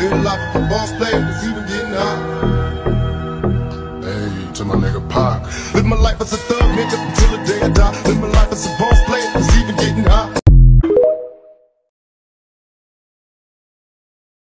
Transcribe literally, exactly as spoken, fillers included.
Live life of a boss player that's even getting high. Hey, to my nigga Pac. Live my life as a thug nigga until the day I die. Live my life as a boss player.